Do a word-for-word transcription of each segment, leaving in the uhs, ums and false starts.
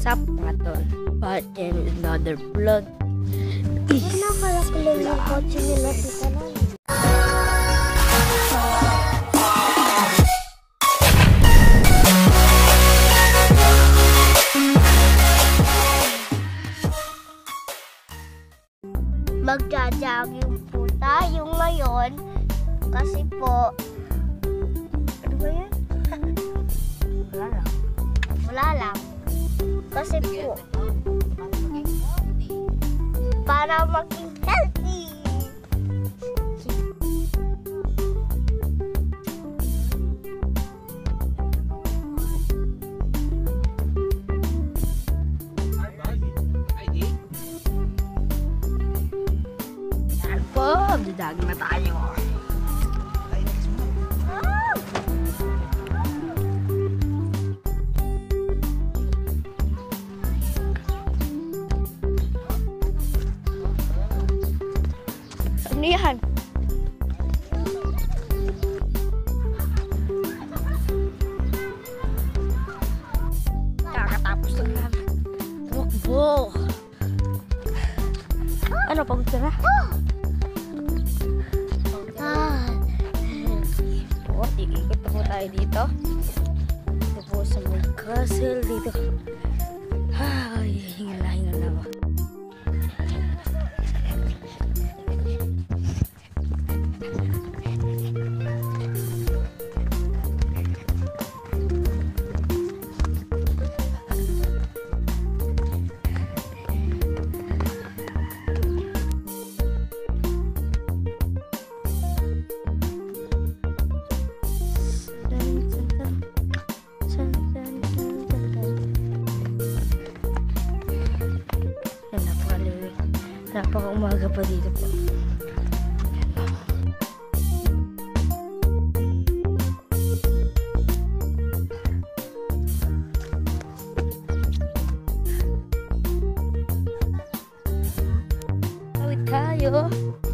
What's up mga tol? But in another vlog is Nakalakulay yung kotse nila tita na. Magja-jogging po tayo ngayon kasi po ano ba yan? wala lang. Wala lang. Kasi po para maging healthy. Yan po, magja-jogging na tayo. Ano yan? Kakatapos lang namin. Tumakbo. Ano, pagod ka na? Ah. Oo, ikikot po tayo dito. Dito po sa may castle dito. Ay, hingal na, hingal na ako. Napaka-umaga pa dito po. Tawid tayo.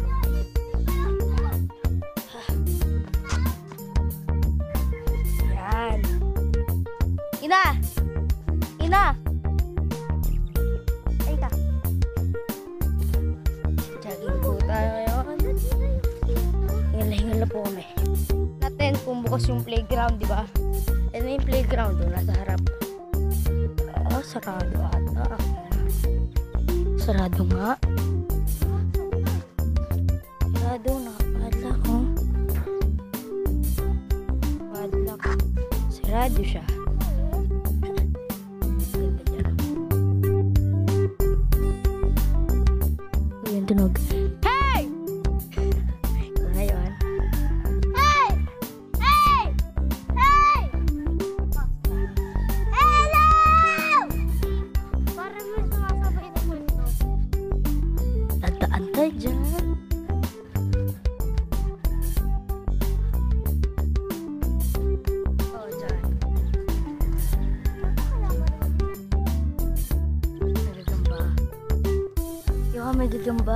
Yan. Ina! Ina! Ay ka. Jogging po tayo ngayon. Hingal-hingal na po kami. Natin kung bukas yung playground, di ba? Ito yung playground doon, nasa harap. Oh, sarado ata. Sarado nga. Sarado na. Padlock, oh. Padlock. Sarado siya. Yung tunog. Hey! Ngayon. Hey! Hey! Hey! Hello! Parang may sumasabay na multo. Tandaan tayo dyan. Oh, dyan. May gagamba. Yung may gagamba.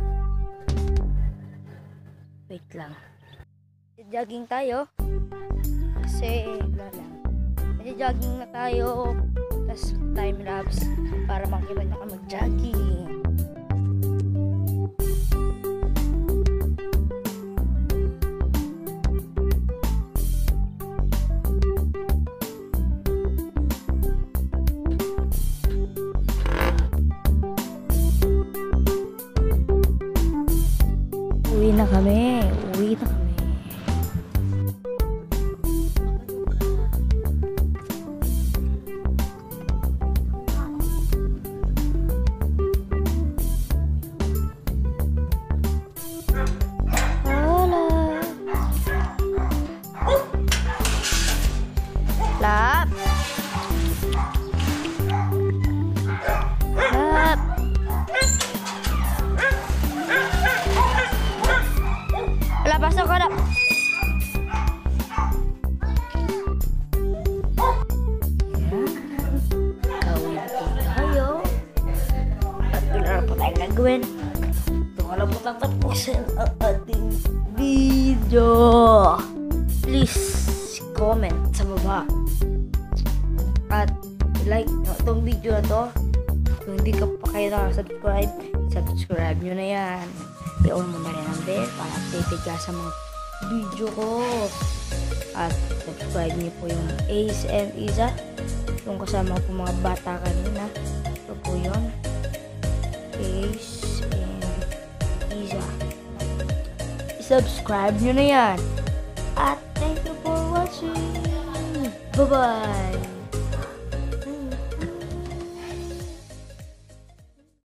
Wait lang. Jogging tayo. Kasi, wala lang. Jogging na tayo. Tapos time lapse para makita nyo ka mag-jogging. Uwi na kami. Uwi na kami. Lap. Lap. Wala, pasok ka na. Gawin po tayo. At wala po tayong gagawin. Ito ka lang po tatapusin ang ating video. Please comment sa baba. At like nyo itong video na to. Kung hindi ka pa kayo nakasubscribe, subscribe nyo na yan. I-on mo na rin ang bell para updated ka sa mga video ko. At subscribe niyo po yung Ace and Isa, yung kasama po mga bata kanina. Ito po yun, Ace and Isa. I-subscribe nyo na yan. At thank you for watching. Bye bye.